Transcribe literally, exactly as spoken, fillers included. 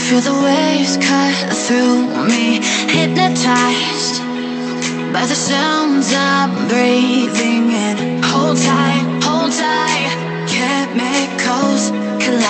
Feel the waves cut through me, hypnotized by the sounds I'm breathing in. Hold tight, hold tight, chemicals collide.